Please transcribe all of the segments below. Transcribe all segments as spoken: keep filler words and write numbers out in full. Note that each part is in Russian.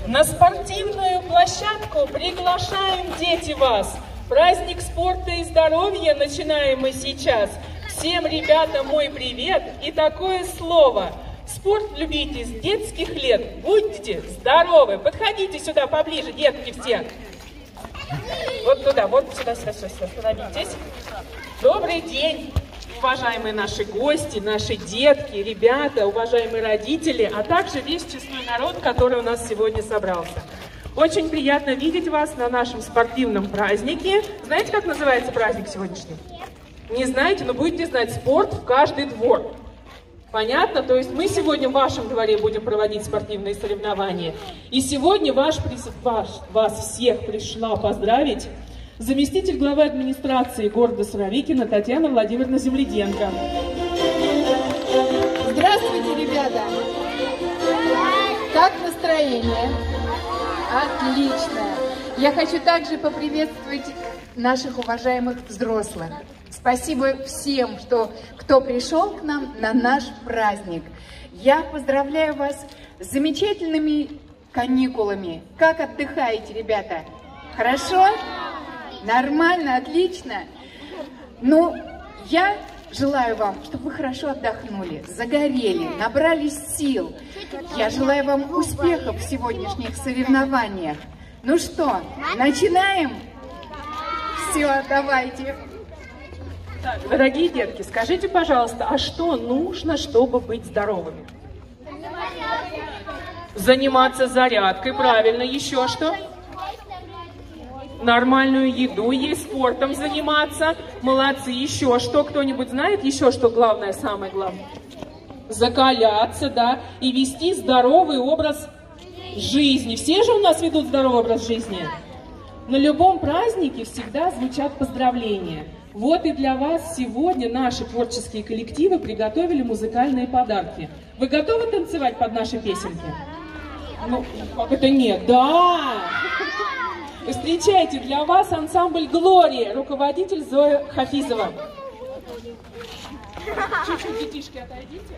На спортивную площадку приглашаем, дети, вас. Праздник спорта и здоровья начинаем мы сейчас. Всем ребятам мой привет и такое слово. Спорт любите с детских лет, будьте здоровы. Подходите сюда поближе, детки все. Вот туда, вот сюда, сюда, сюда, сюда, становитесь. Добрый день, уважаемые наши гости, наши детки, ребята, уважаемые родители, а также весь честной народ, который у нас сегодня собрался. Очень приятно видеть вас на нашем спортивном празднике. Знаете, как называется праздник сегодняшний? Не знаете, но будете знать: спорт в каждый двор. Понятно? То есть мы сегодня в вашем дворе будем проводить спортивные соревнования. И сегодня ваш, ваш, вас всех пришла поздравить заместитель главы администрации города Суровикино Татьяна Владимировна Земледенко. Здравствуйте, ребята! Как настроение? Отлично! Я хочу также поприветствовать наших уважаемых взрослых. Спасибо всем, что, кто пришел к нам на наш праздник. Я поздравляю вас с замечательными каникулами. Как отдыхаете, ребята? Хорошо? Нормально, отлично. Ну, я желаю вам, чтобы вы хорошо отдохнули, загорели, набрались сил. Я желаю вам успехов в сегодняшних соревнованиях. Ну что, начинаем? Все, давайте. Так, дорогие детки, скажите, пожалуйста, а что нужно, чтобы быть здоровыми? Заниматься зарядкой, правильно. Еще что? Нормальную еду есть, спортом заниматься. Молодцы. Еще что? Кто-нибудь знает еще что главное, самое главное? Закаляться, да, и вести здоровый образ жизни. Все же у нас ведут здоровый образ жизни? На любом празднике всегда звучат поздравления. Вот и для вас сегодня наши творческие коллективы приготовили музыкальные подарки. Вы готовы танцевать под наши песенки? Ну, как это нет? Да! Встречайте, для вас ансамбль «Глория», руководитель Зоя Хафизова. Чуть-чуть, детишки, отойдите.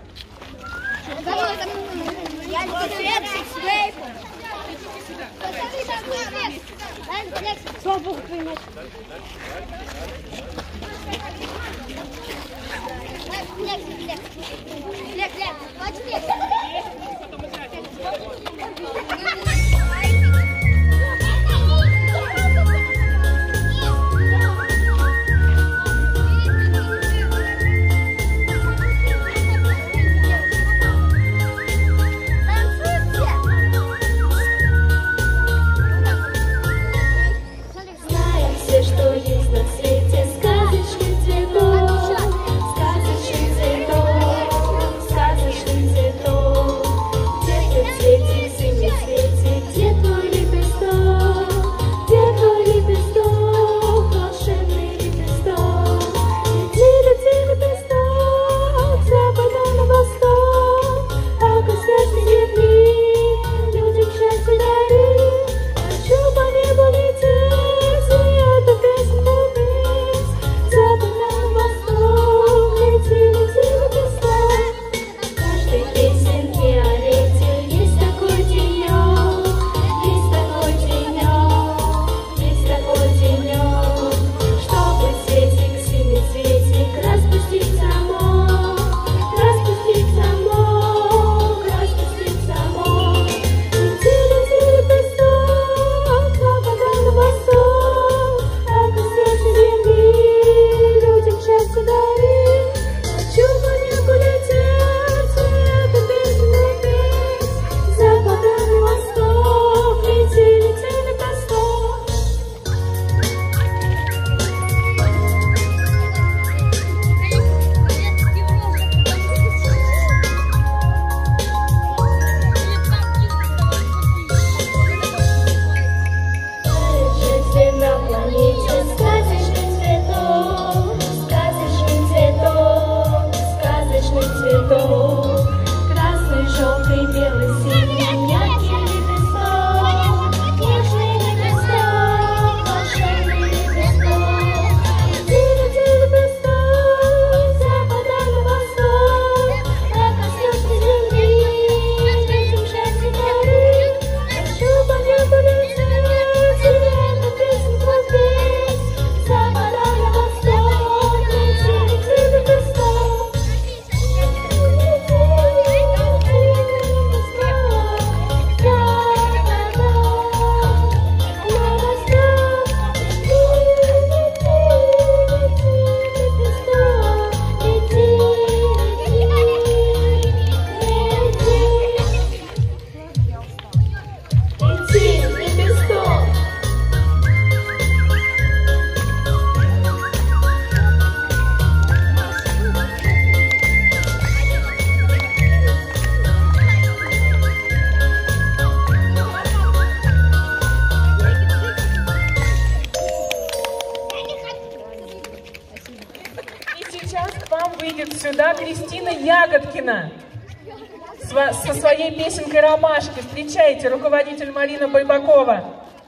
Ягодкина со своей песенкой «Ромашки». Встречайте, руководитель Марина Байбакова.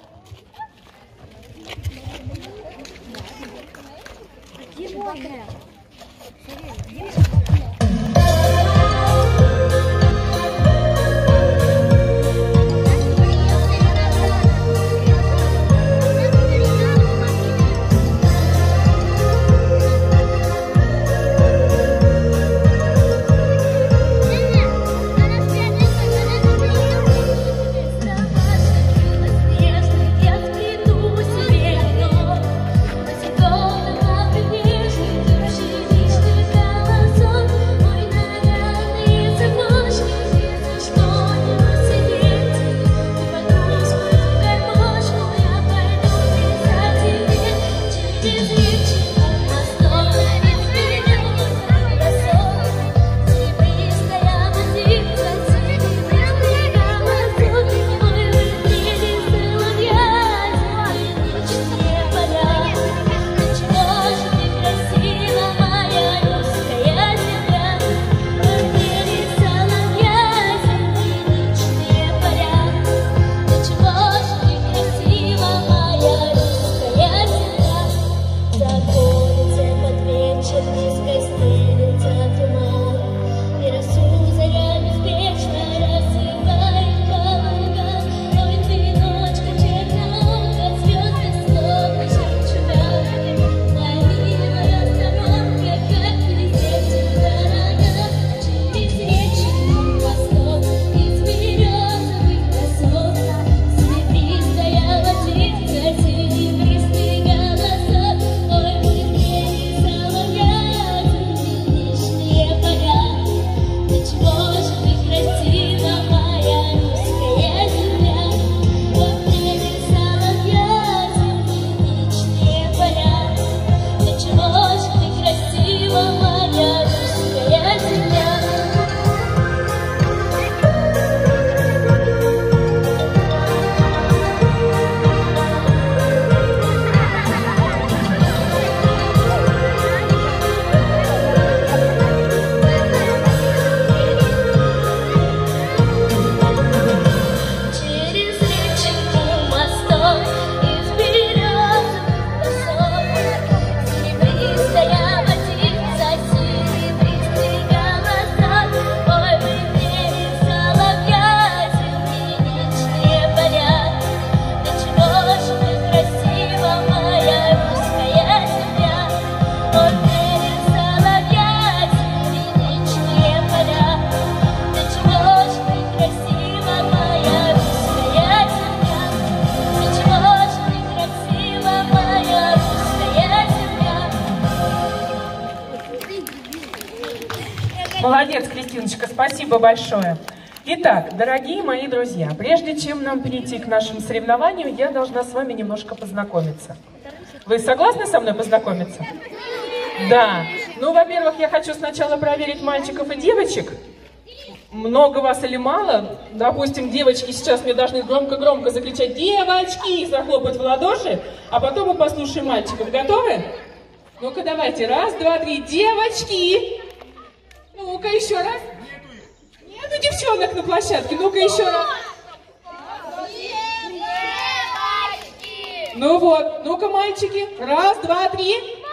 Молодец, Кристиночка, спасибо большое. Итак, дорогие мои друзья, прежде чем нам перейти к нашему соревнованию, я должна с вами немножко познакомиться. Вы согласны со мной познакомиться? Да. Ну, во-первых, я хочу сначала проверить мальчиков и девочек. Много вас или мало? Допустим, девочки сейчас мне должны громко-громко закричать «Девочки!» и захлопать в ладоши, а потом мы послушаем мальчиков. Готовы? Ну-ка, давайте. Раз, два, три. Девочки! Ну-ка, еще раз. Нету девчонок на площадке. Ну-ка, еще раз. Ну вот. Ну-ка, мальчики. Раз, два, три.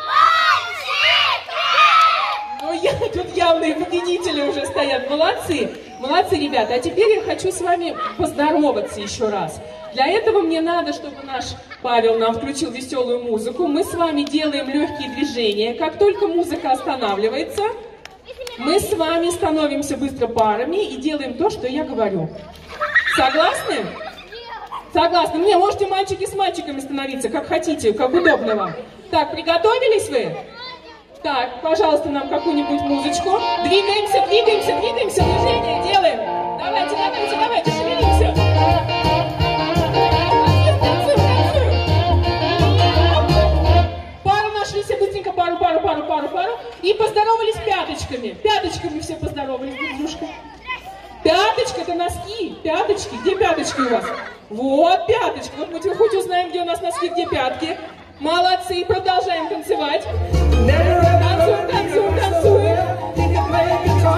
Ну, я, тут явные победители уже стоят. Молодцы. Молодцы, ребята. А теперь я хочу с вами поздороваться еще раз. Для этого мне надо, чтобы наш Павел нам включил веселую музыку. Мы с вами делаем легкие движения. Как только музыка останавливается, мы с вами становимся быстро парами и делаем то, что я говорю. Согласны? Согласны. Мне можете мальчики с мальчиками становиться, как хотите, как удобно вам. Так, приготовились вы? Так, пожалуйста, нам какую-нибудь музычку. Двигаемся, двигаемся, двигаемся, движение делаем. Давайте, давайте, давайте, шевелимся. Пару нашли все быстренько, пару, пару, пару, пару, пару. И поздоровались пяточками. Пяточками все поздоровались, дружка. Пяточка — это носки. Пяточки. Где пяточки у вас? Вот пяточки. Вот мы хоть узнаем, где у нас носки, где пятки. Молодцы. Продолжаем танцевать. Танцуем, танцуем, танцуем.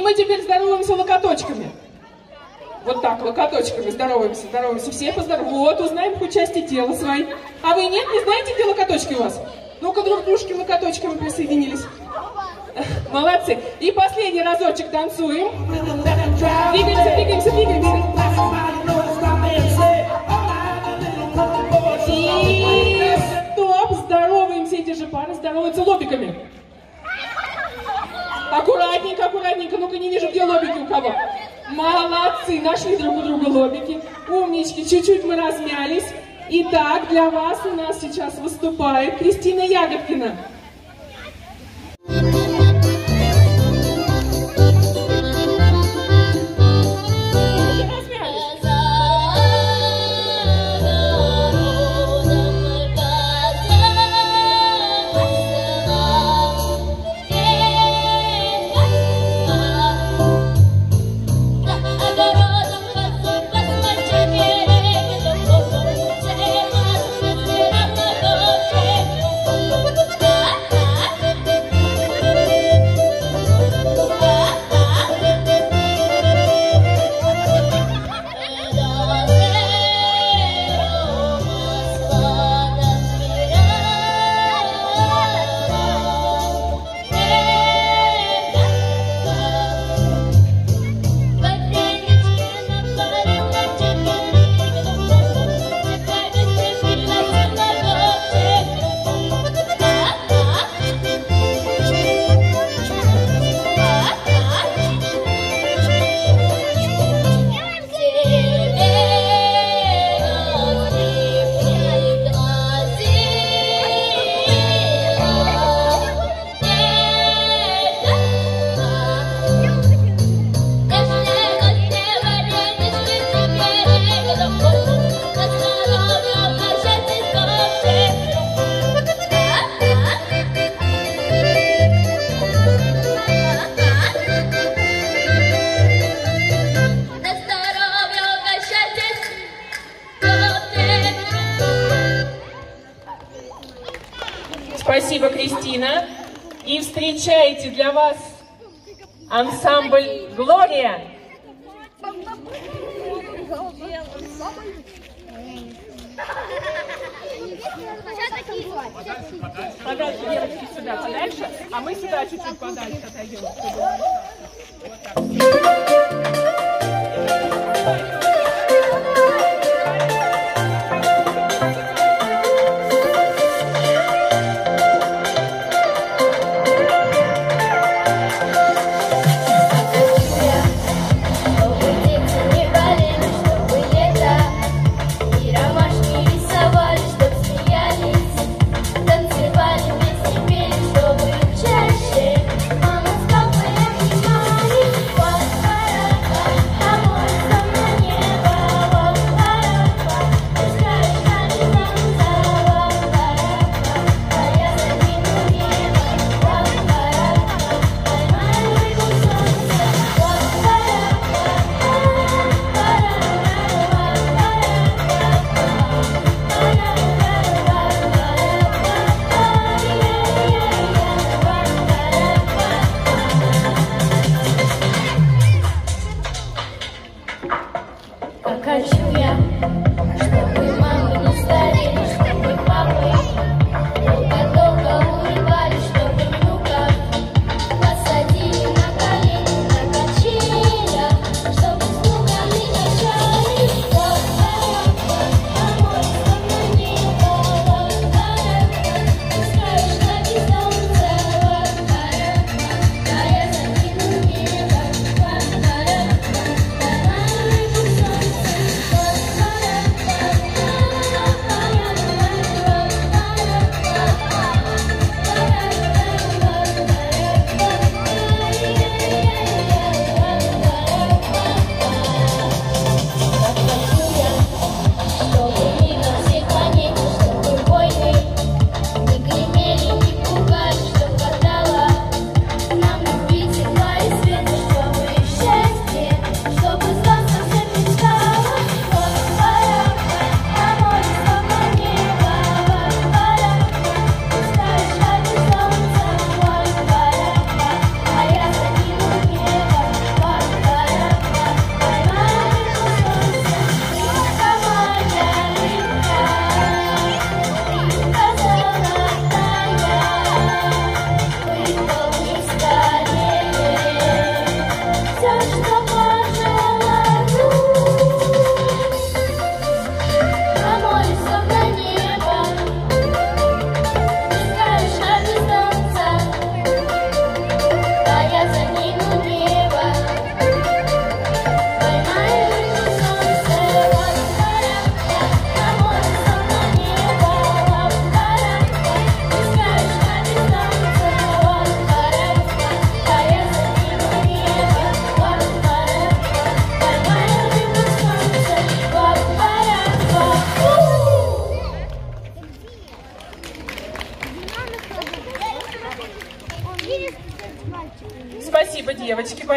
мы теперь здороваемся локоточками. Вот так, локоточками здороваемся, здороваемся. Все поздороваемся. Вот, узнаем хоть части тела свои. А вы нет, не знаете, где локоточки у вас? Ну-ка, друг дружке локоточками присоединились. Молодцы. И последний разочек танцуем. Двигаемся, двигаемся, двигаемся. И стоп, здороваемся, эти же пары здороваются лобиками. Аккуратненько, аккуратненько, ну-ка, не вижу, где лобики у кого. Молодцы, нашли друг у друга лобики. Умнички, чуть-чуть мы размялись. Итак, для вас у нас сейчас выступает Кристина Ягодкина. Спасибо, Кристина. И встречайте для вас ансамбль «Глория». Подальше, девочки, сюда, подальше, а мы сюда чуть-чуть подальше отойдем.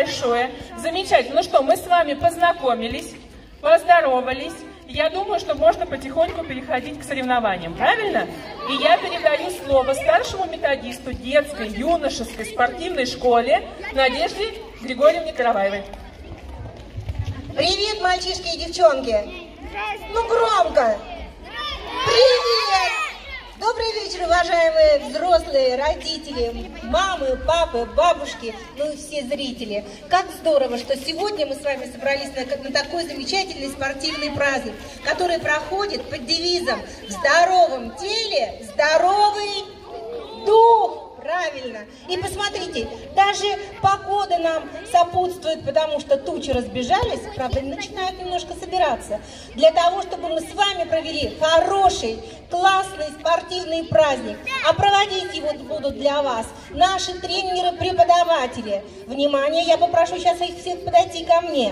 большое. Замечательно. Ну что, мы с вами познакомились, поздоровались. Я думаю, что можно потихоньку переходить к соревнованиям, правильно? И я передаю слово старшему методисту детской, юношеской спортивной школе Надежде Григорьевне Караваевой. Привет, мальчишки и девчонки! Ну громко! Привет! Добрый вечер, уважаемые взрослые, родители, мамы, папы, бабушки, ну и все зрители. Как здорово, что сегодня мы с вами собрались на, на такой замечательный спортивный праздник, который проходит под девизом «В здоровом теле здоровый дух». Правильно. И посмотрите, даже погода нам сопутствует, потому что тучи разбежались, правда, начинают немножко собираться. Для того, чтобы мы с вами провели хороший, классный спортивный праздник. А проводить его будут для вас наши тренеры-преподаватели. Внимание, я попрошу сейчас их всех подойти ко мне.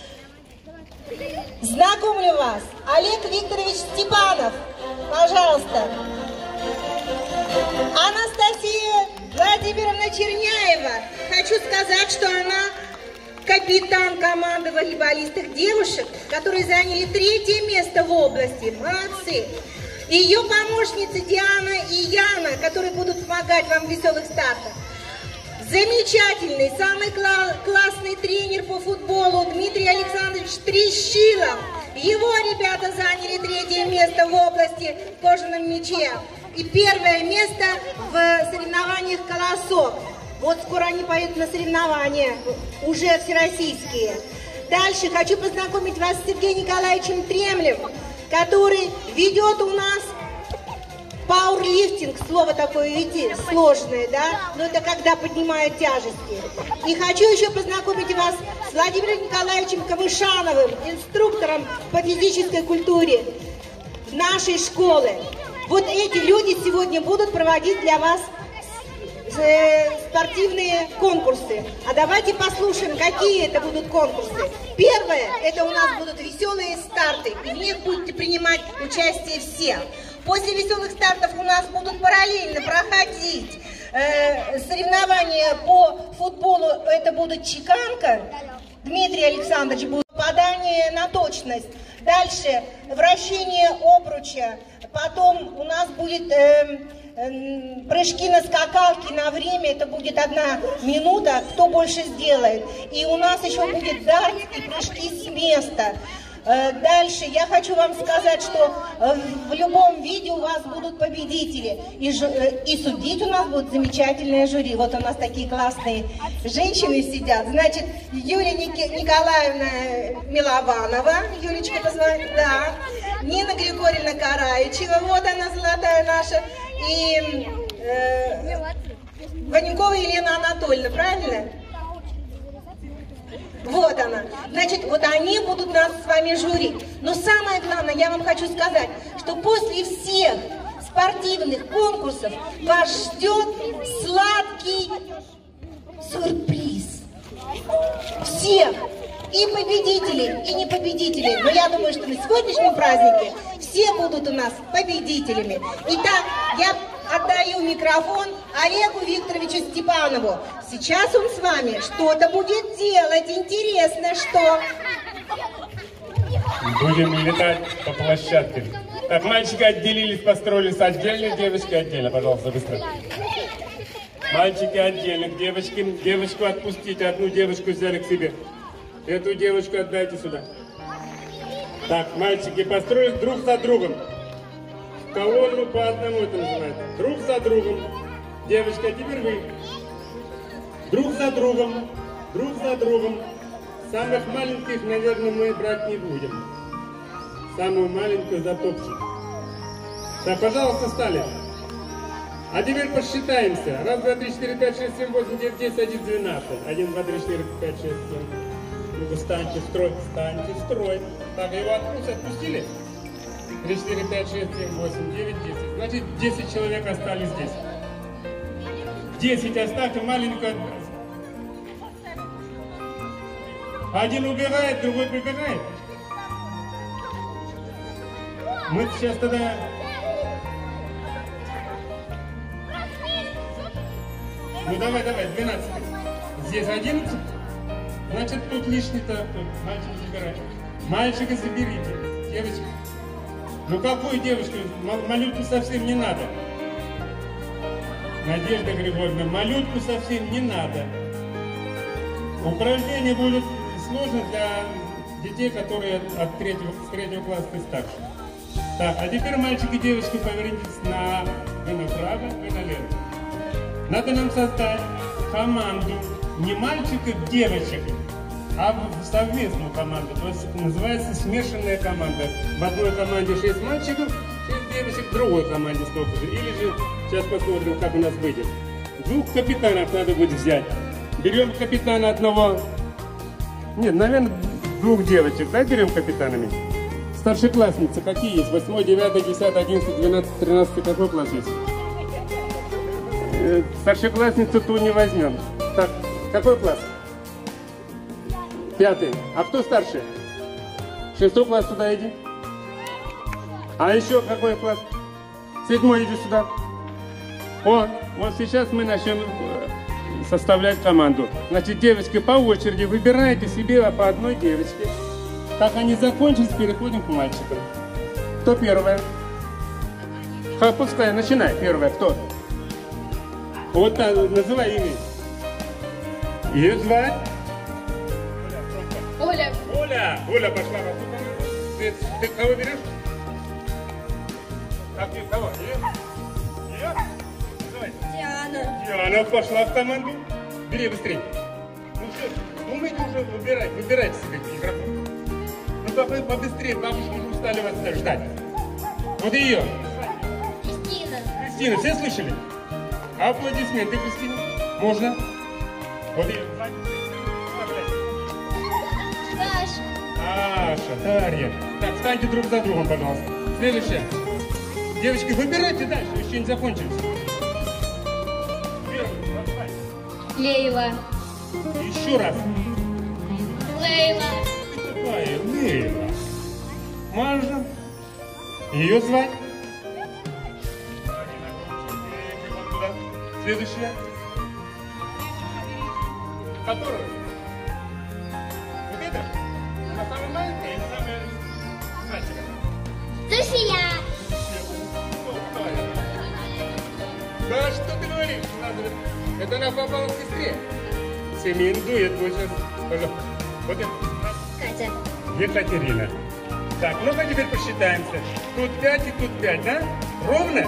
Знакомлю вас, Олег Викторович Степанов. Пожалуйста. Анастасия Владимировна Черняева. Хочу сказать, что она капитан команды волейболисток девушек, которые заняли третье место в области. Молодцы. Ее помощницы Диана и Яна, которые будут помогать вам в веселых стартах. Замечательный, самый кла классный тренер по футболу Дмитрий Александрович Трещилов. Его ребята заняли третье место в области в кожаном мяче. И первое место в соревнованиях «Колосок». Вот скоро они поедут на соревнования, уже всероссийские. Дальше хочу познакомить вас с Сергеем Николаевичем Тремлем, который ведет у нас пауэрлифтинг. Слово такое, видите, сложное, да? Но это когда поднимают тяжести. И хочу еще познакомить вас с Владимиром Николаевичем Камышановым, инструктором по физической культуре нашей школы. Вот эти люди сегодня будут проводить для вас спортивные конкурсы. А давайте послушаем, какие это будут конкурсы. Первое, это у нас будут веселые старты, и в них будете принимать участие все. После веселых стартов у нас будут параллельно проходить э, соревнования по футболу. Это будет чеканка. Дмитрий Александрович будет попадание на точность. Дальше вращение обруча. Потом у нас будет э, э, прыжки на скакалке на время. Это будет одна минута, кто больше сделает. И у нас еще будет дарт и прыжки с места. Э, дальше я хочу вам сказать, что э, в любом виде у вас будут победители. И, э, и судить у нас будет замечательное жюри. Вот у нас такие классные женщины сидят. Значит, Юлия Ник Николаевна Милованова. Юлечка, позвони. Да. Нина Григорьевна Караичева, вот она, золотая наша, и э, Ванюкова Елена Анатольевна, правильно? Вот она. Значит, вот они будут нас с вами жюрить. Но самое главное, я вам хочу сказать, что после всех спортивных конкурсов вас ждет сладкий сюрприз. Всех. И победители, и не победители. Но я думаю, что на сегодняшнем празднике все будут у нас победителями. Итак, я отдаю микрофон Олегу Викторовичу Степанову. Сейчас он с вами что-то будет делать. Интересно, что... Будем летать по площадке. Так, мальчики отделились, построились отдельно, девочки отдельно. Пожалуйста, быстро. Мальчики отдельно, девочки. Девочку отпустите, одну девочку взяли к себе. Эту девочку отдайте сюда. Так, мальчики построились друг за другом. В колонну по одному это называется. Друг за другом. Девочка, а теперь вы. Друг за другом. Друг за другом. Самых маленьких, наверное, мы брать не будем. Самую маленькую затопчем. Так, пожалуйста, встали. А теперь посчитаемся. Раз, два, три, четыре, пять, шесть, семь, восемь, девять, десять, один, двенадцать. Один, два, три, четыре, пять, шесть, семь. Ну-ка, встаньте в строй, встаньте в строй. Так, его отпустили, отпустили? три, четыре, пять, шесть, семь, восемь, девять, десять. Значит, десять человек остались здесь. десять оставьте, маленькую. Один убегает, другой прибегает. Мы сейчас тогда... Ну давай, давай, двенадцать. Здесь одиннадцать. Значит, тут лишний-то, тут мальчик забирает. Мальчика заберите, девочка. Ну какую девочку? Малютку совсем не надо. Надежда Григорьевна, малютку совсем не надо. Упражнения будут сложны для детей, которые от третьего, с третьего класса и старше. Так, а теперь, мальчики и девочки, повернитесь на... Вы направо, вы налево. Надо нам создать команду не мальчиков, девочек, а совместную команду. То есть называется смешанная команда. В одной команде шесть мальчиков, шесть девочек, в другой команде столько же. Или же, сейчас посмотрим, как у нас выйдет. Двух капитанов надо будет взять. Берем капитана одного. Нет, наверное, двух девочек, да, берем капитанами? Старшеклассницы какие есть? Восьмой, девятый, десятый, одиннадцатый, двенадцатый, тринадцатый, какой класс есть? Э, старшеклассницу ту не возьмем. Так, какой класс? Пятый. А кто старше? Шестой класс, сюда иди. А еще какой класс? Седьмой, иди сюда. О, вот сейчас мы начнем составлять команду. Значит, девочки по очереди выбирайте себе по одной девочке. Как они закончатся, переходим к мальчикам. Кто первая? Ха, пускай, начинай. Первая, кто? Вот называй имя. Ее звать? Оля. Оля. Оля пошла. Ты, ты кого берешь? Так, ты кого? Ее? Ее? Давай. Диана. Диана пошла в команду. Бери быстрее. Ну что, думайте уже, выбирать, выбирайте себе игроков. Ну побыстрее, бабушка уже устали вас ждать. Вот ее. Кристина. Кристина, все слышали? Аплодисменты, Кристина. Можно? Вот ее. Саша. Саша, Дарья. Так, встаньте друг за другом, пожалуйста. Следующая. Девочки, выбирайте дальше, еще не закончились. Лейла. Еще раз. Лейла. Какая Лейла? Мажа. Ее звать? Следующая. Которую? Вот это? Она самая маленькая или самая мальчика? София. Да что ты говоришь? Это она попала к сестре. Семейный дуэт будет сейчас. Пожалуйста. Вот это. Катя. Екатерина. Так, ну-ка теперь посчитаемся. Тут пять и тут пять, да? Ровно?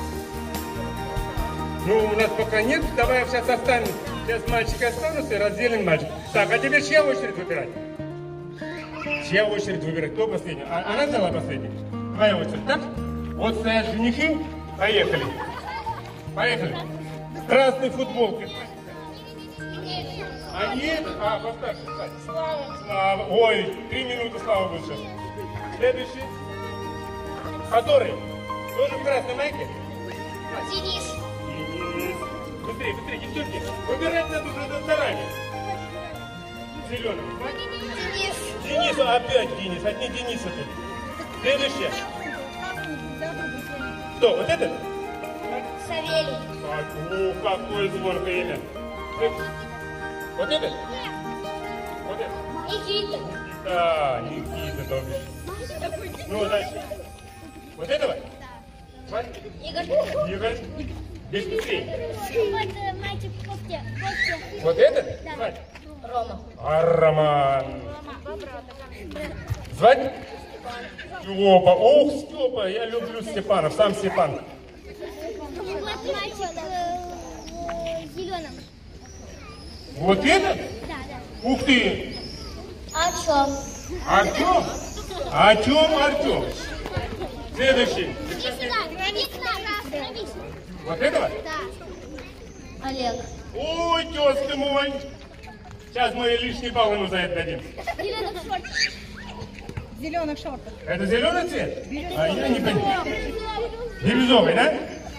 Ну, у нас пока нет. Давай сейчас оставим. Сейчас мальчики останутся и разделим мальчик. Так, а теперь чья очередь выбирать? Чья очередь выбирать? Кто последний? А, она взяла последний? Твоя очередь, так? Вот стоят женихи. Поехали. Поехали. Красной футболкой. А нет? А, постарше, кстати. Слава. Слава. Ой, три минуты Слава будет сейчас. Следующий. Который? Тоже в красной майке? Денис. Денис. Быстрее, быстрее, девчонки. Выбирать надо уже заранее. Зеленый. Денис. Денис, опять Денис. Одни Дениса тут. Следующая. Кто? Вот этот? Савелий. Так, о, какое звонкое имя. Вот этот? Вот этот? Никита. Да, Никита, то бишь. Ну, дальше. Вот этого? Да. Игорь. Игорь. Здесь быстрее. Вот мальчик в кофте. Вот этот? Да. Звать? Рома. А Роман. Звать? Степа. Ох, Степа, я люблю Степанов, сам Степан. Вот мальчик в зеленом. Вот этот? Да, да. Ух ты! Артем. Артем? Артем, Артем. Следующий. Иди сюда. Иди сюда. Вот этого? Да. Олег. Ой, тезка мой. Сейчас мы лишний балл ему за это дадим. Зеленых шортах. Зеленых шортах. Это зеленый цвет? А я не понимаю. Бирюзовый, да?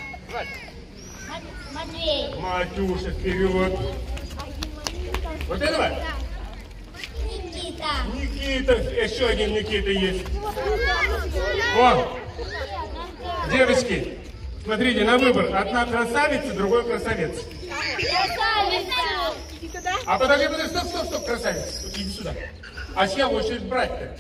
Матвей. Матюша, вперед. Вот этого? Никита. Никита. Еще один Никита есть. О, девочки, смотрите, на выбор. Одна красавица, другой красавец. Красавица. И туда? А подожди, подожди, стоп, стоп, стоп, красавец. Иди сюда. А чья очередь брать-то?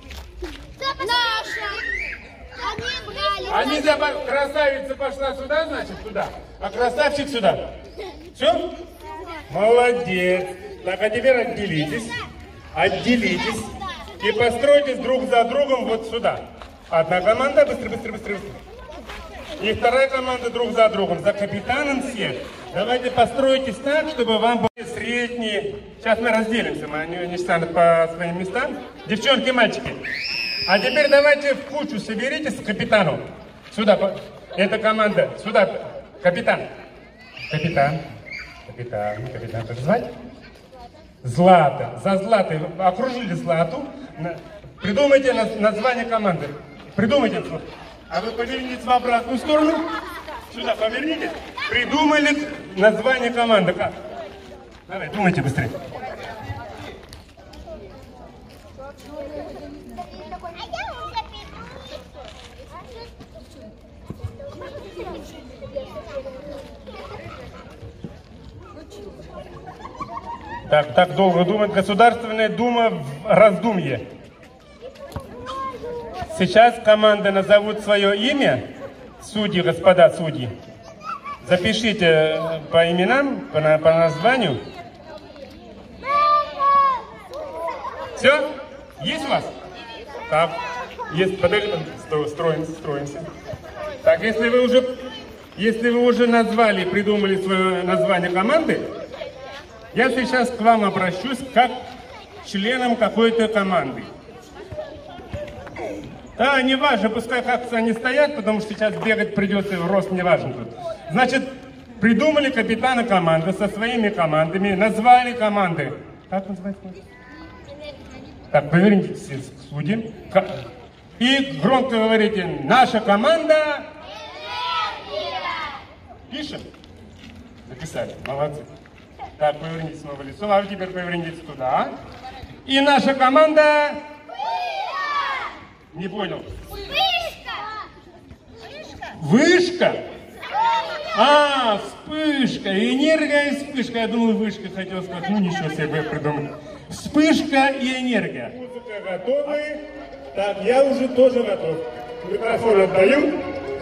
Наша. Они добавили. Красавица пошла сюда, значит, туда. А красавчик сюда. Все? Молодец. Так, а теперь отделитесь. Отделитесь. И постройтесь друг за другом вот сюда. Одна команда, быстро, быстро, быстро, быстро. И вторая команда друг за другом. За капитаном всех. Давайте постройтесь так, чтобы вам были средние. Сейчас мы разделимся, мы, они, они станут по своим местам. Девчонки, мальчики. А теперь давайте в кучу соберитесь к капитану. Сюда, это команда. Сюда, капитан. Капитан. Капитан, капитан, как звать? Злата. За Златой окружили Злату. Придумайте название команды. Придумайте. А вы повернитесь в обратную сторону. Сюда повернитесь. Придумали название команды. Как? Давай, думайте быстрее. Так, так долго думать. Государственная дума в раздумье. Сейчас команда назовут свое имя. Судьи, господа судьи. Запишите по именам, по, по названию. Все? Есть у вас? Так. Есть, подожди, строимся, строимся. Так, если вы уже, если вы уже назвали, придумали свое название команды, я сейчас к вам обращусь как к членам какой-то команды. Да, не важно, пускай как они стоят, потому что сейчас бегать придется, рост не важен тут. Значит, придумали капитана команды со своими командами, назвали команды. Как называется? Так, повернитесь к судьям. И громко говорите, наша команда... Пишем? Записали, молодцы. Так, повернитесь снова в лицо, а теперь повернитесь туда. И наша команда... Не понял. Вышка. Вышка? А, вспышка. Энергия и вспышка. Я думал, вышка хотел сказать. Ну, ничего себе придумал. Вспышка и энергия. Музыка готовы. Так, я уже тоже готов. Микрофон отдаю.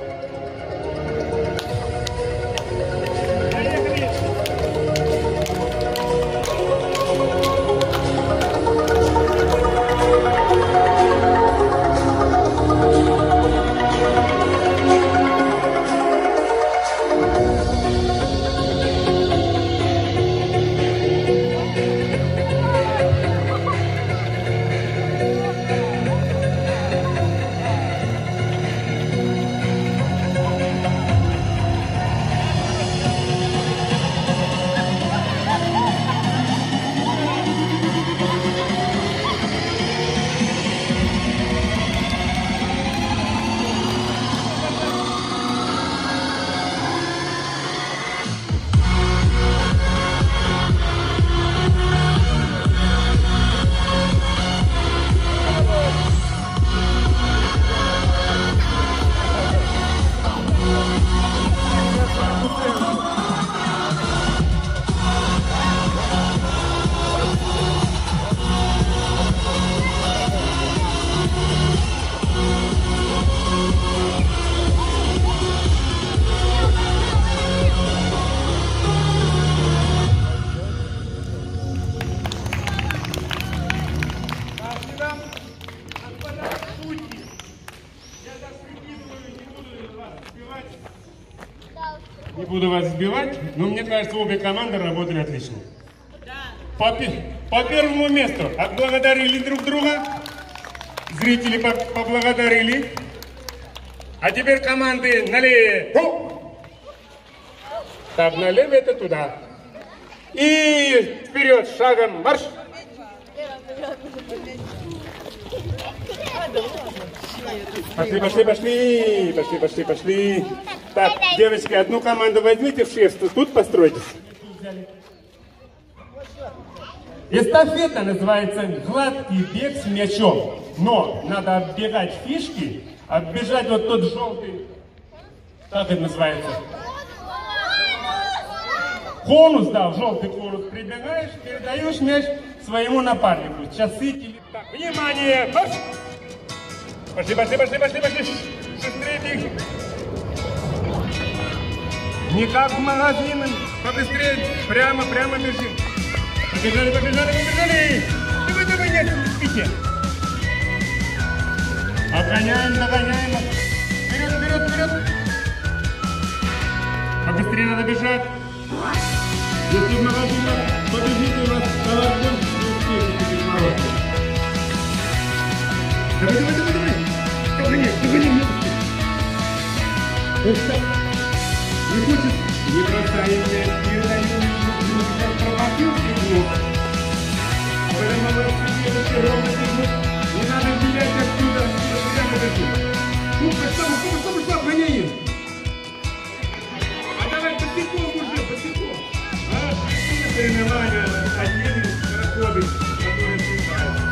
Не буду вас сбивать, но мне кажется, обе команды работали отлично. По, по первому месту отблагодарили друг друга, зрители поблагодарили. А теперь команды налево. Так, налево это туда. И вперед, шагом марш. Пошли, пошли, пошли, пошли, пошли, пошли. Так, девочки, одну команду возьмите в шефство, тут постройтесь. Эстафета называется гладкий бег с мячом. Но надо оббегать фишки, оббежать вот тот желтый, как это называется? конус, да, в желтый конус прибегаешь, передаешь мяч своему напарнику. Часы, теле... Так, внимание! Марш! Пошли, пошли, пошли, пошли, пошли! Шустрее беги! Не как в магазине, побыстрее, прямо, прямо бежим. Побежали, побежали, побежали! Давай, давай, нет, не спите! Обгоняем, догоняем. Вперед, вперед, вперед! Побыстрее надо бежать. Если в магазине побежите, у нас колокольчик не успеете перед воротами. Давай, давай, давай, давай! Догони, догони, не успеешь. Вот так. Не хочет, не бросаем мяч, передаем, не бежать, пропустил фигню. Когда молодцы девушки ровно бегут, не надо бежать отсюда, прямо бежит. Ну-ка, что мы, что мы, что мы, что мы, гоняем? Босиком уже, босиком. А соревнования одели скороходы, которые встречаются.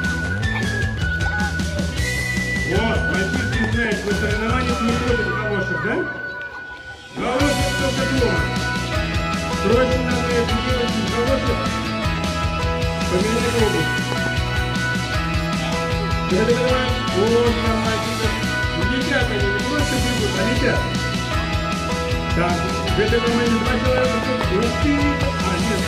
Вот, мальчишки знают, что соревнования не ходят в галошек, да? Галошек только дома. Срочно надо делать из галошек поменять обувь. Давай-давай. Вот, мальчики. Летят они, не просто бегут, а летят. Так. В этом моменте два человека, вот ты, а нет,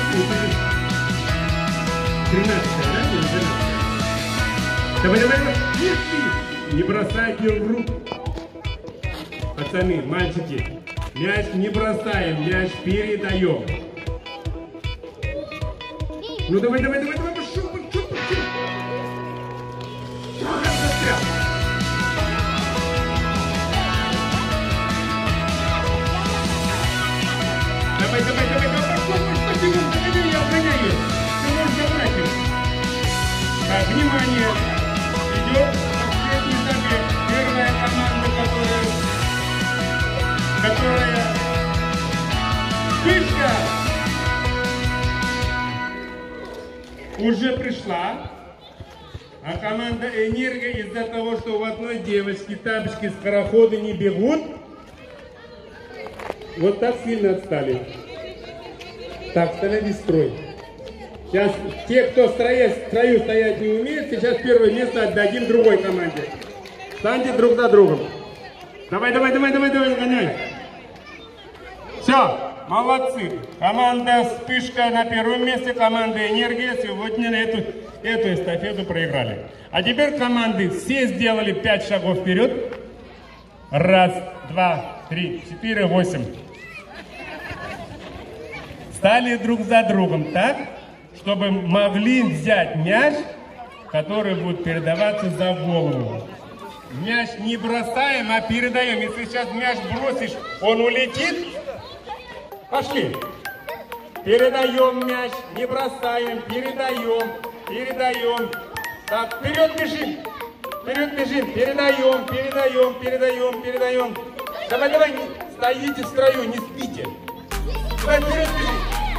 тринадцать, да, или двенадцать? Давай, давай, давай, не бросайте в руку. Пацаны, мальчики, мяч не бросаем, мяч передаем. Ну давай, давай, давай, давай, пошел, пошел, пошел. Застрял. Давай, давай, давай, давай, пошел, пошел, Тимон, догоняй, я обгоняю. Ты можешь забрать его. Так, внимание. Идет последний забег. Первая команда, которая... Которая... Вспышка! Уже пришла. А команда «Энерго» из-за того, что у одной девочки тапочки скороходы не бегут, вот так сильно отстали. Так, становись в строй. Сейчас те, кто в строю, в строю стоять не умеет, сейчас первое место отдадим другой команде. Станьте друг за другом. Давай, давай, давай, давай, давай, гоняй. Все, молодцы. Команда «Вспышка» на первом месте, команда «Энергия» сегодня эту, эту эстафету проиграли. А теперь команды все сделали пять шагов вперед. Раз, два, три, четыре, восемь. Стали друг за другом так, чтобы могли взять мяч, который будет передаваться за голову. Мяч не бросаем, а передаем. Если сейчас мяч бросишь, он улетит. Пошли. Передаем мяч, не бросаем, передаем, передаем. Так, вперед бежим. Вперед бежим, передаем, передаем, передаем, передаем. Давай, давай, стоите в строю, не спите. Давай, вперед бежим.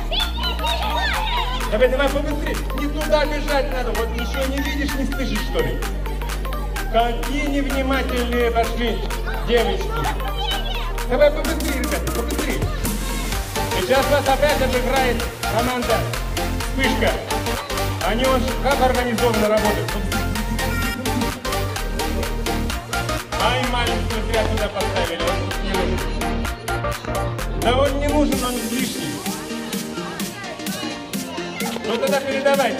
Давай, давай, побыстрее. Не туда бежать надо. Вот ничего не видишь, не слышишь, что ли? Какие невнимательные пошли девочки. Давай, побыстрее, ребята, побыстрее. Сейчас вас опять обыграет команда «Вспышка». Они вот как организованно работают. Ай, маленькую зря туда поставили, он тут не нужен. Да он не нужен, он лишний. Ну тогда передавайте.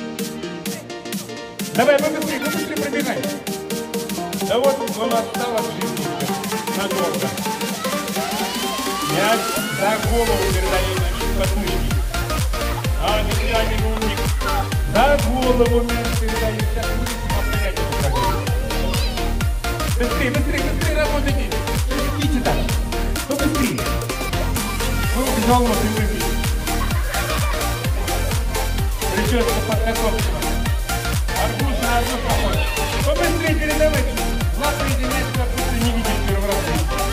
Давай, побыстрее, побыстрее пробегай. Да вот он осталось в жизни. Надолго. Мяч за голову передаем на подмышки. А, не я не умник. За голову мяч передаем. Сейчас будете повторять. Быстрее, быстрее, быстрее работайте. Идите так. Побыстрее. Ну, голову ты выпить. Прическа подготовлена. Арбуз на одну похож. Побыстрее передавайте. Смотрите, нет, как будто не видите первый раз.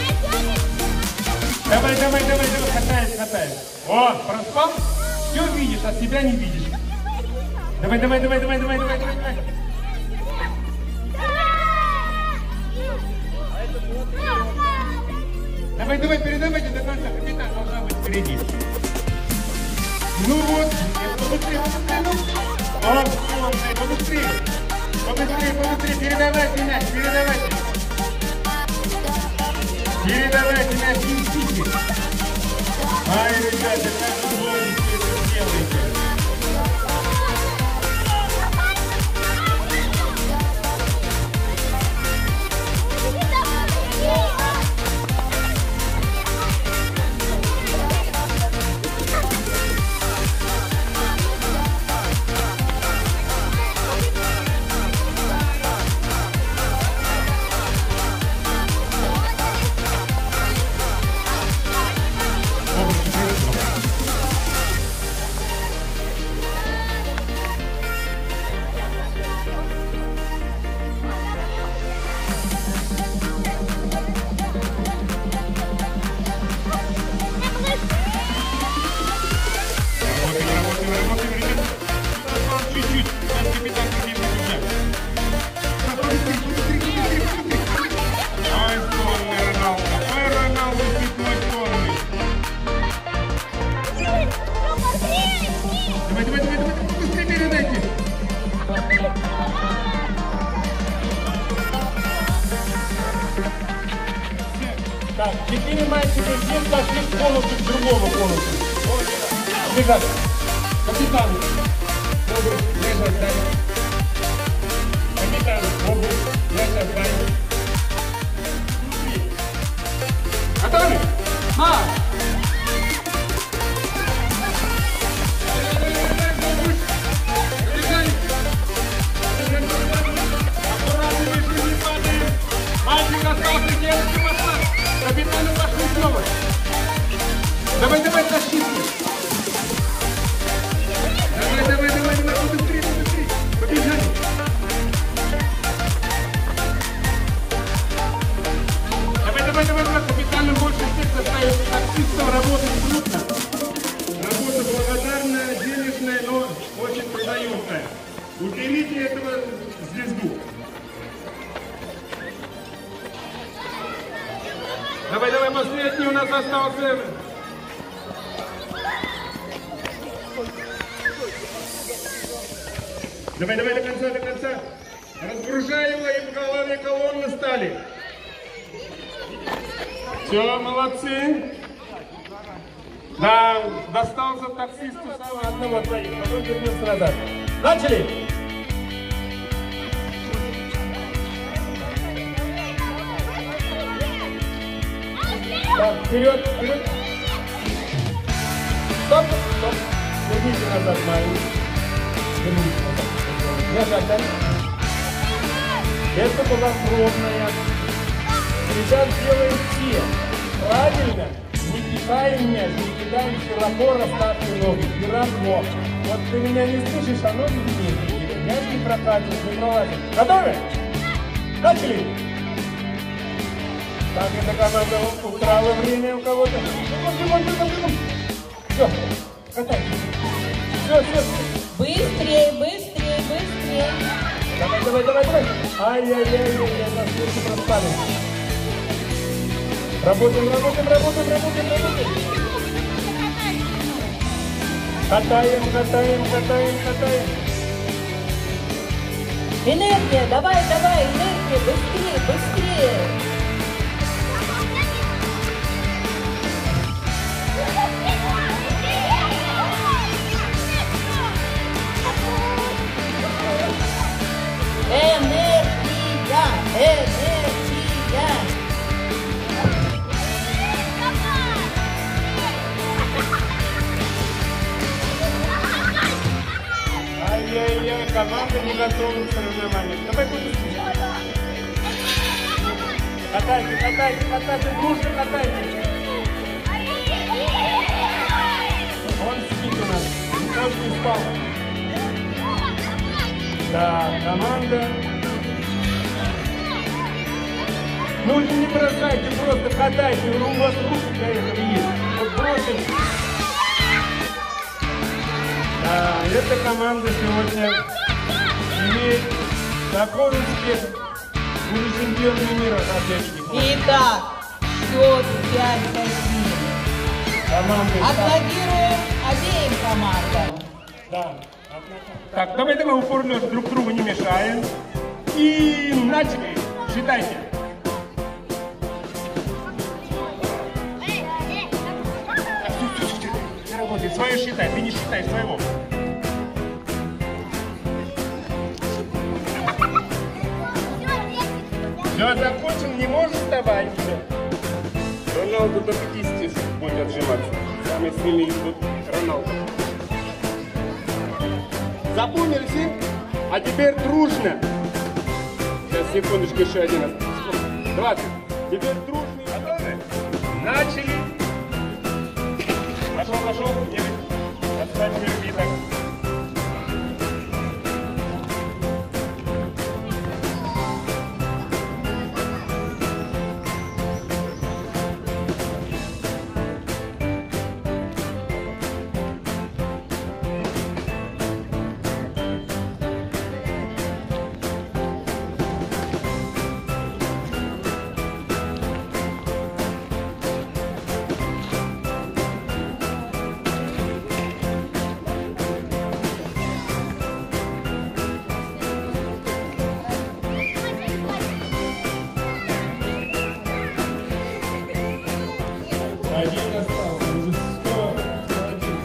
Давай, давай, давай, давай, катаешь, катаешь. О, проспал? Все видишь, а себя не видишь. Давай, давай, давай, давай, давай, давай, давай, давай. Давай, давай, передавайте до конца. Капитан должна быть впереди. Ну вот, побыстрее, побыстрее, ну. О, солнце, побыстрее. Побыстрее, побыстрее, передавайте мяч, передавайте. Передавайте мяч, несите. Ай, ребята, как вы ловите это делаете. Так, четыре мальчика здесь пошли в комнату к другому комнату. Бежать. Капитан. Добрый, лежать, дай. Капитан, добрый, лежать, дай. Готовы? Марш! Мальчик остался, девочки пошла. Капитаны пошли снова. Давай, давай, защитник. Давай, давай, давай, давай, побыстрее, побыстрее. Побежали. Давай, давай, давай, давай. Капитанам больше всех заставить таксистов работать трудно. Работа благодарная, денежная, но очень трудоемкая. Уделите этого звезду. Давай, давай, последний у нас остался. Давай, давай, до конца, до конца. Разгружай его, и в голове колонны стали. Все, молодцы. Да, достался таксисту самого одного двоих. Потом вернемся назад. Начали! Так, вперед, вперед. Стоп, стоп. Верните назад, Майю. Верните назад. Лежать, да? Это была пробная. Сейчас делаем все. Правильно. Не кидаем мяч, не кидаем широко расставьте ноги. И разлог. Вот ты меня не слышишь, а ноги вниз. Мяч не прокатит, не пролазит. Готовы? Начали! Так, эта команда украла время у кого-то. Бегом, бегом, бегом. Все, катайся. Все, все. Быстрее, быстрее, быстрее. Давай, давай, давай, давай. Ай-яй-яй-яй, нас все проспали. Работаем, работаем, работаем, работаем, работаем. Катаем, катаем, катаем, катаем. Энергия, давай, давай, энергия, быстрее, быстрее. Энергия, энергия. Ай-яй-яй, команда не готова к соревнованиям. Давай побыстрее. Катайте, катайте, катайте, дружно катайте. Он спит у нас, никто не спал. Да, команда. Ну не бросайте, просто катайте, у вас руки для этого есть. Вот бросим. Да, эта команда сегодня имеет такой успех. Будут чемпионами мира по атлетике. Итак, счет пять один. Команды. Аплодируем обеим командам. Да. Так, давайте мы упор лежа друг другу не мешаем. И начали. Считайте. Не работает. Свое считай. Ты не считай своего. Все, закончил. Не можешь вставать уже. Роналду до пятидесяти будет отжиматься. Самый сильный тут Роналду. Запомнили все? А теперь дружно. Сейчас, секундочку, еще один раз. двадцать. Теперь дружно. Готовы? Начали. Пошел, пошел. Отстать перебиток. Один остался, уже сто, сто один.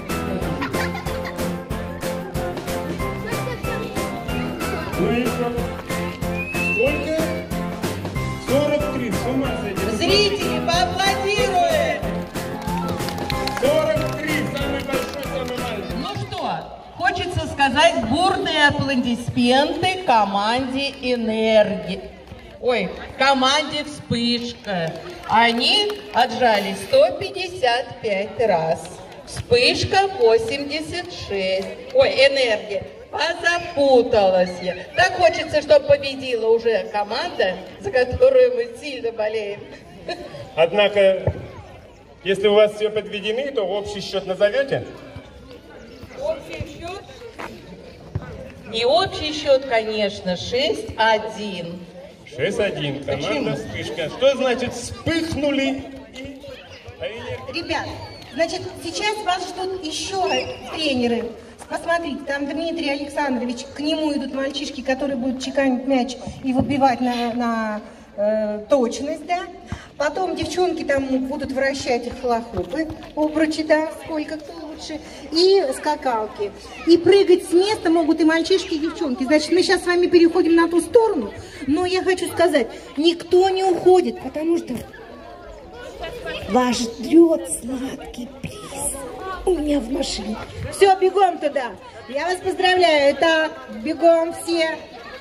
Ну и что? Сколько? сорок три, с ума сойти. Зрители, поаплодируем! сорок три, самый большой, самый маленький. Ну что, хочется сказать бурные аплодисменты команде «Энергия». Ой, команде «Вспышка». Они отжали сто пятьдесят пять раз. «Вспышка» восемьдесят шесть. Ой, «Энергия». Позапуталась я. Так хочется, чтобы победила уже команда, за которую мы сильно болеем. Однако, если у вас все подведены, то общий счет назовете? Общий счет? И общий счет, конечно, шесть один. шесть один. Команда «Вспышка». Что значит «вспыхнули» и... Ребят, значит, сейчас вас ждут еще тренеры. Посмотрите, там Дмитрий Александрович, к нему идут мальчишки, которые будут чеканить мяч и выбивать на, на э, точность, да. Потом девчонки там будут вращать их хлопы, обручи, да, сколько кто лучше, и скакалки. И прыгать с места могут и мальчишки, и девчонки. Значит, мы сейчас с вами переходим на ту сторону, но я хочу сказать, никто не уходит, потому что вас ждет сладкий приз у меня в машине. Все, бегом туда. Я вас поздравляю. Так, бегом все.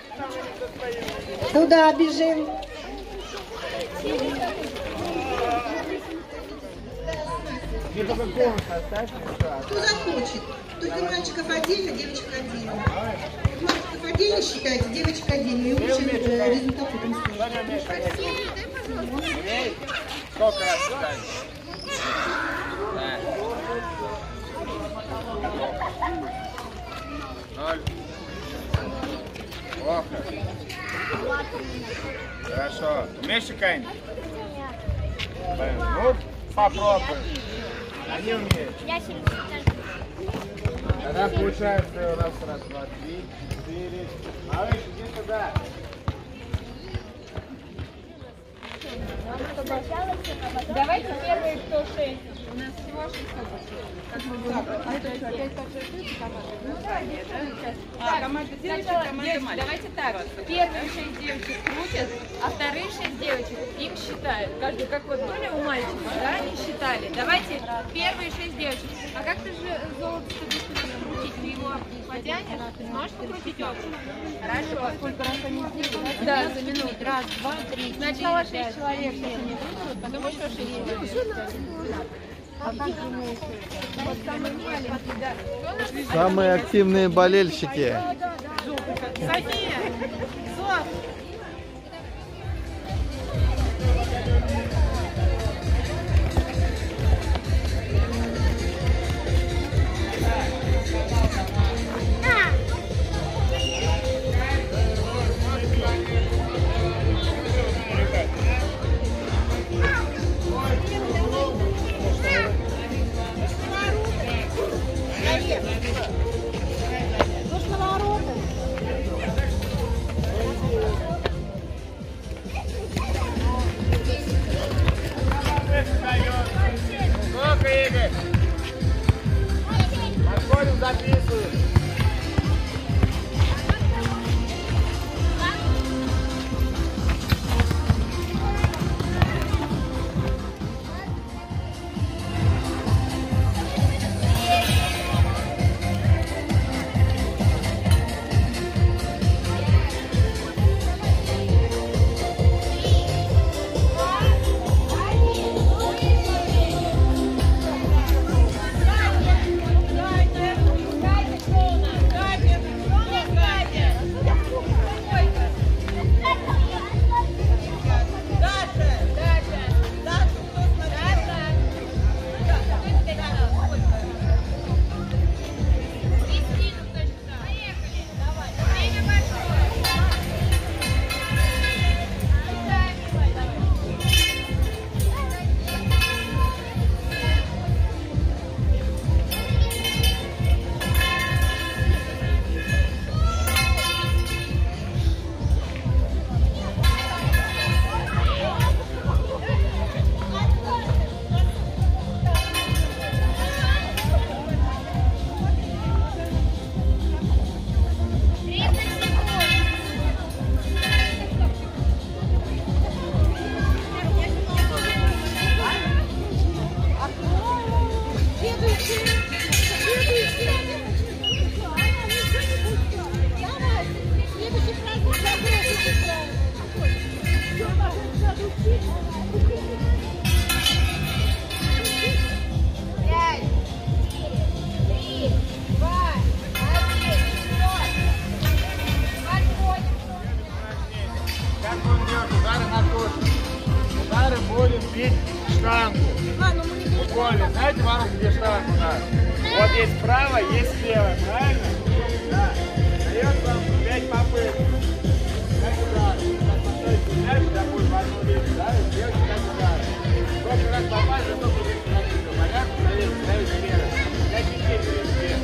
Туда бежим. Кто захочет. Только мальчиков отдельно, девочек отдельно. Мальчиков отдельно считайте, девочек отдельно. И лучше результат потом смотрите. Сколько раз считаешь? Ноль. Плохо. Хорошо. Умеешь чеканить? Ну, попробуй. Они умеют. Тогда получается у нас раз, два, три, четыре. Малыш, иди туда. Давайте первые, кто шесть. У нас всего шесть опытов. А это что, опять подшерстите команду? Ну да, да, а, команда девочек, команда мальчиков. Давайте так, первые шесть девочек крутят, а вторые шесть девочек их считают. Каждый, как вот были у мальчиков, да, они считали. Давайте первые шесть девочек. А как ты же золото быстро крутить? Ты его потянешь? Сможешь покрутить его? Хорошо. Сколько раз они сделали? Да, за минуту. Раз, два, три. Сначала шесть человек, потом еще шесть. А как думаете? Вот самый маленький, да. Самые активные болельщики. София! Соф! Как он делает удары на точку. Удары будем бить штангу. Буквально. Знаете, ворот, где штангу надо? Вот есть право, есть слева. Правильно? Да. Дает вам пять попыток. Как удары. Как поставите мяч, допустим, в одну линию, да, и сделайте как удары. Сколько раз попасть, за столько будет накидывать. Понятно? Ставить, ставить вверх. Пять мячей перед вверх.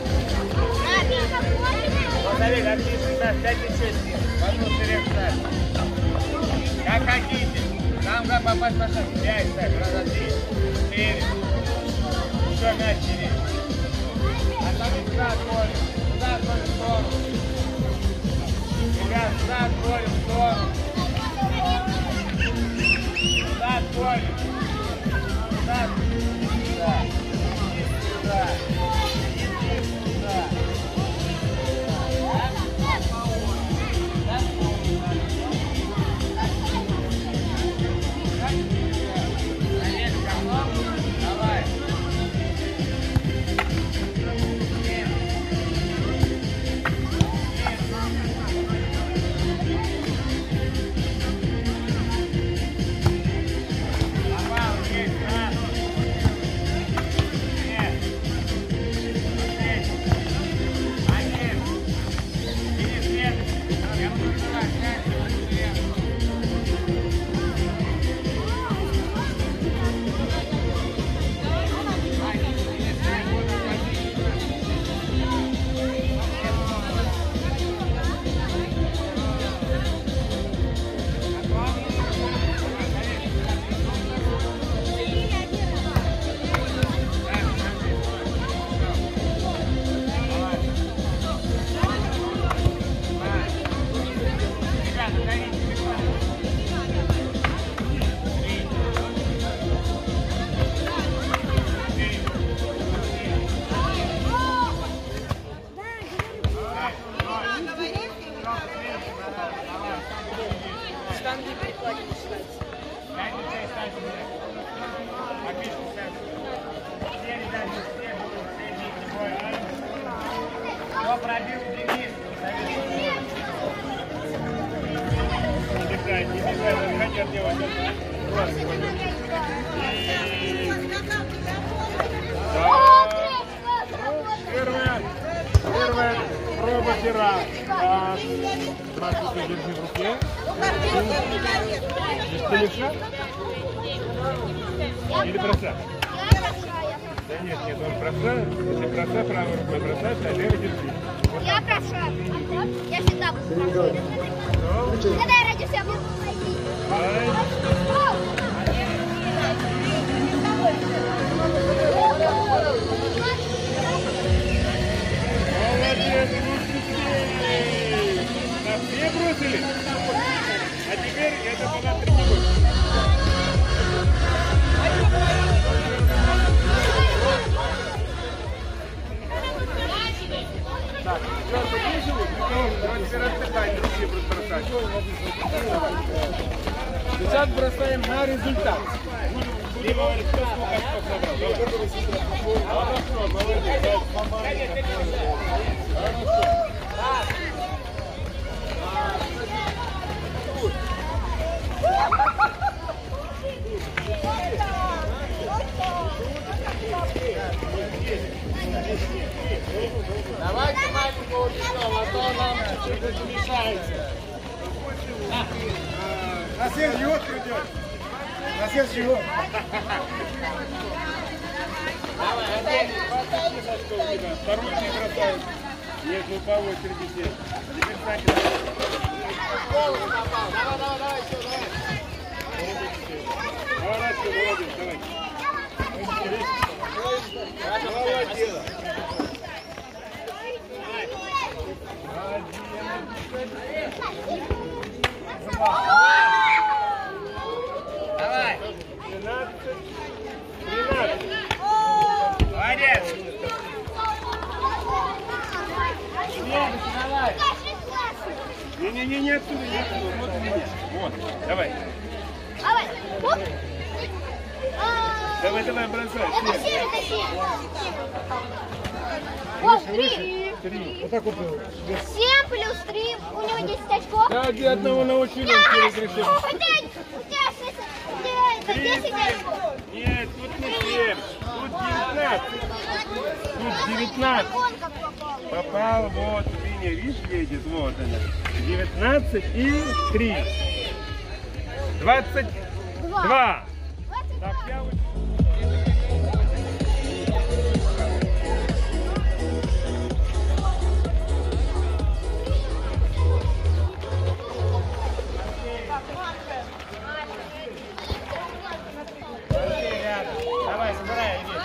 Вот, Олег, отлично, да, пять мячей вверх. В одну вверх ставь. Как хотите. Там как попасть по шагу. Пять ставь, раза три. Четыре. Еще мяч через. Оставить туда отводим. Туда отводим в сторону. Ребят, туда отводим в сторону. Туда отводим. Туда. Туда. Туда. Туда. Давай. Первая, первая проба пера. Так, здравствуйте, держи в руке. Ты левша? Или броса? Да нет, нет, он броса. Если броса, правой рукой бросаешь, а левой держи. Вот я броса. Я всегда буду бросать. Когда я родился, я буду молодец, так, все бросили? А теперь это была тренировка. Так, четвертый вышел, давайте теперь отдыхать, другие будут бросать. Сейчас бросаем на результат. Ты говоришь, кто сколько очков набрал? Хорошо, молодец. Хорошо. Давайте маленького ученого, а то нам чуть-чуть мешается. На следующий год придет. На следующий год. Давай, один. Второй не бросает. Нет, мы по очереди здесь. Теперь Саня. Давай, давай, давай, все, давай. Давай, все, молодец, давай. Молодец. Давай. тринадцать. тринадцать. Молодец. Давай. Не-не-не, не отсюда, не отсюда. Вот у меня. Вот. Давай. Давай. Давай, давай, бросай. Это все, это все. О, три. Три. Вот так вот. Семь плюс три. У него десять очков. Да, где одного научили, разрешил. У тебя, у тебя шесть, у тебя десять очков. Нет, тут не семь. Тут девятнадцать. Тут девятнадцать. Попал, вот, линия, видишь, едет, вот она. девятнадцать и три. двадцать два. Так, я вот... Давай, собирай, иди.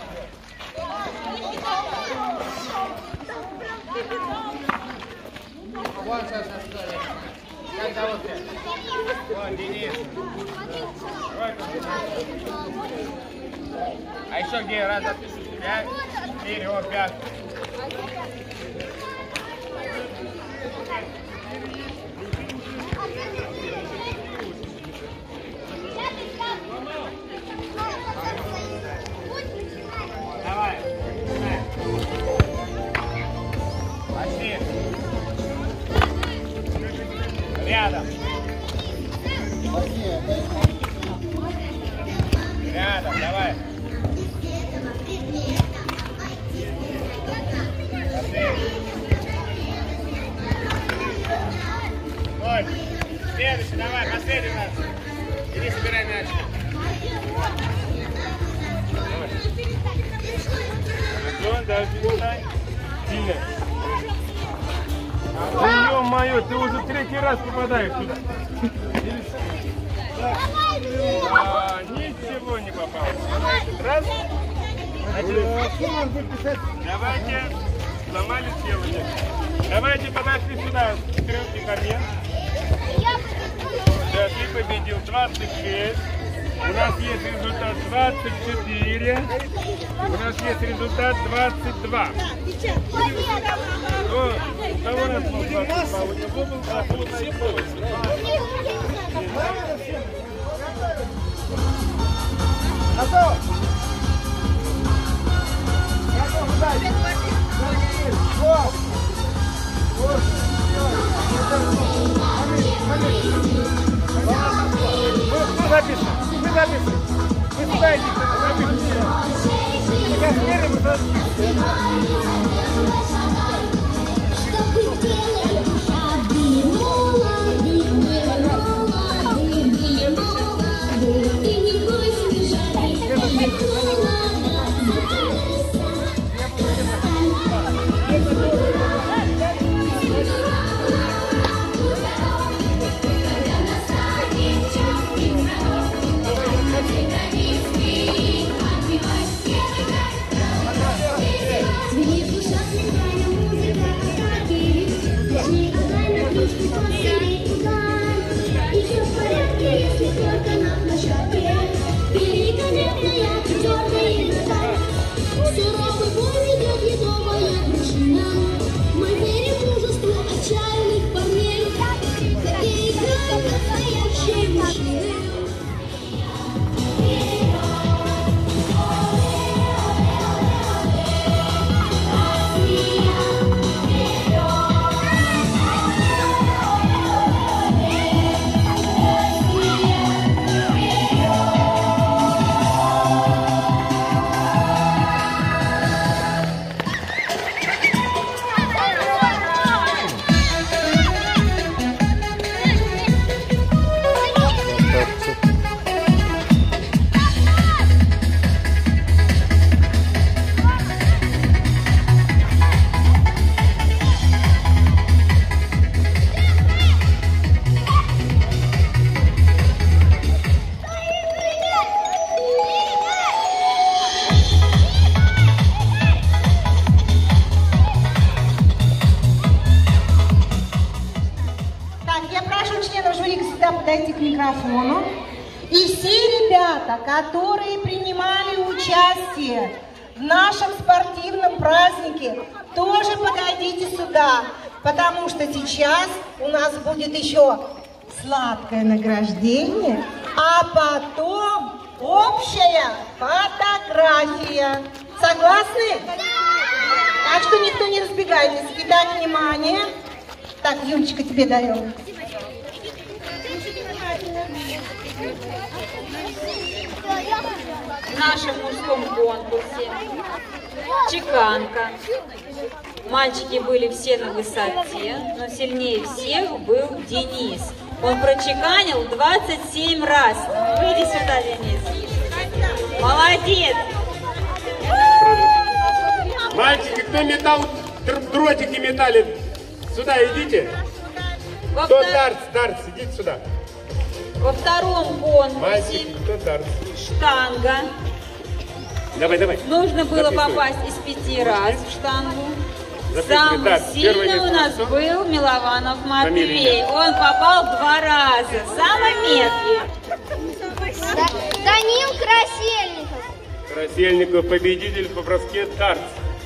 Вон, Саша, стой. Как зовут тебя? Вон, Денис. А еще где раз записывать? Пять, четыре, о, пять. Давай. Пошли. Рядом. Рядом, давай. Пошли. Стой. Следующий, давай, последний раз. Иди, собирай мяч. Антон, даже не дай. Диля. Ё-моё, ты уже третий раз попадаешь туда. А, ничего не попало. Раз. Значит, давайте сломали сегодня. Давайте подошли сюда, стрелки ко мне. Да, ты победил двадцать шесть. У нас есть результат двадцать четыре. У нас есть результат двадцать два. О, кого у нас был двадцать два? У него был двадцать два. Готов! Готов, дай! Вот! Вот! Мы запишем! Мы запишем! Вы сюда идите! Запишите! Сейчас мерим и запишем! Подойти к микрофону. И все ребята, которые принимали участие в нашем спортивном празднике, тоже подойдите сюда, потому что сейчас у нас будет еще сладкое награждение, а потом общая фотография. Согласны? Так что никто не разбегайтесь. Итак, внимание. Так, Юлечка, тебе даем. В нашем мужском конкурсе чеканка. Мальчики были все на высоте, но сильнее всех был Денис. Он прочеканил двадцать семь раз. Выйди сюда, Денис. Молодец! Мальчики, кто метал, дротики метали, сюда идите. Во Кто втор... дартс, дартс, идите сюда. Во втором конкурсе Мальчики, кто дартс. штанга. Давай, давай. Нужно было Записывай. попасть из пяти раз в штангу. Записывай. Самый Так, сильный у нас место. был Милованов Матвей. Фамилия. Он попал два раза. Самый меткий. Данил Красильников. Красильников, победитель по броске дартс.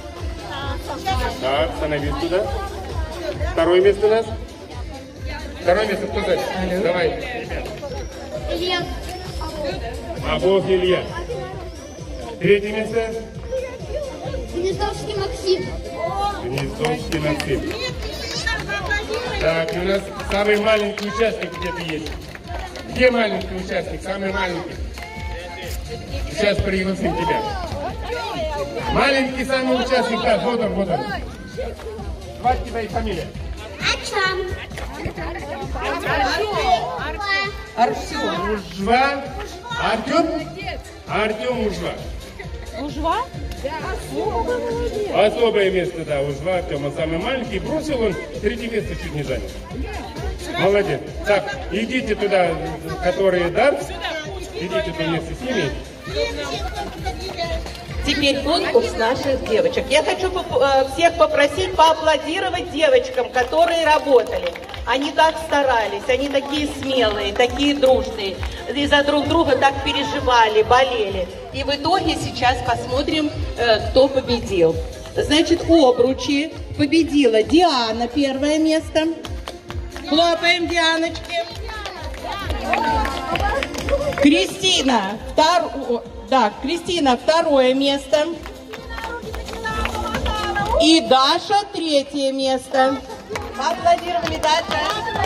Так, становись туда. Второе место у нас. Второе место кто дальше? Давай, ребят. Илья. Абов Илья. Третье место. Гнездовский Максим. Гнездовский Максим. Так, и у нас самый маленький участник где-то есть. Где маленький участник? Самый маленький. Сейчас пригласим тебя. Маленький самый участник. Так, вот он, вот он. Звать тебя и фамилия. Артем. Ужва. Артем? Артем Ужва. Ужва? Особое место, да, Ужва Артем. Он самый маленький. Бросил он, третье место чуть не занял. Молодец. Так, идите туда, которые дартс. Идите туда вместе с ними. Теперь конкурс наших девочек. Я хочу поп- всех попросить поаплодировать девочкам, которые работали. Они так старались, они такие смелые, такие дружные. И за друг друга так переживали, болели. И в итоге сейчас посмотрим, э, кто победил. Значит, обручи победила Диана, первое место. Хлопаем Дианочке. Кристина, втор... да, Кристина, второе место. И Даша, третье место. Поаплодировали, Даша.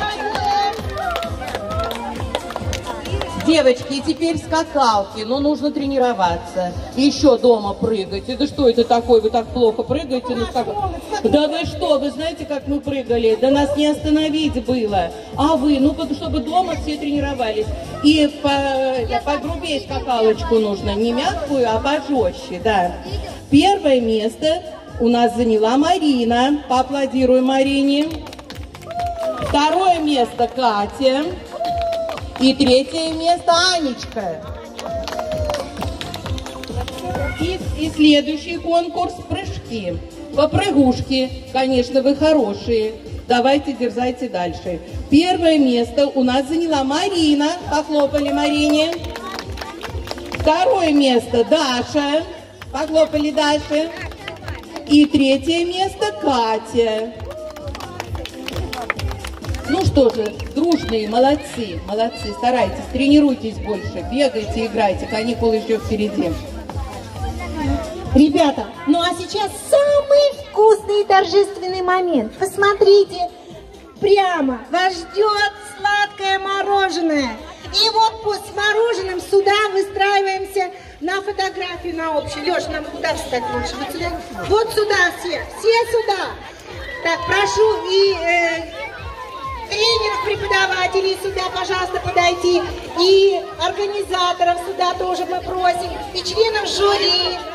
Девочки, теперь скакалки, но нужно тренироваться. Еще дома прыгать. Это что это такое? Вы так плохо прыгаете на скакалках? Да вы что, вы знаете, как мы прыгали? Да нас не остановить было. А вы, ну, чтобы дома все тренировались. И по, погрубее скакалочку нужно, не мягкую, а пожестче, да. Первое место у нас заняла Марина. Поаплодируем Марине. Второе место Катя. И третье место Анечка. И, и следующий конкурс – прыжки. Попрыгушки, конечно, вы хорошие. Давайте, дерзайте дальше. Первое место у нас заняла Марина. Похлопали Марине. Второе место Даша. Похлопали Даше. И третье место Катя. Ну что же, дружные, молодцы, молодцы, старайтесь, тренируйтесь больше, бегайте, играйте, каникулы еще впереди. Ребята, ну а сейчас самый вкусный и торжественный момент. Посмотрите, прямо вас ждет сладкое мороженое. И вот с мороженым сюда выстраиваемся на фотографию, на общую. Леш, нам куда встать лучше? Вот сюда, вот сюда все, все сюда. Так, прошу и... Э, тренеров, преподавателей сюда, пожалуйста, подойти. И организаторов сюда тоже мы просим. И членов жюри.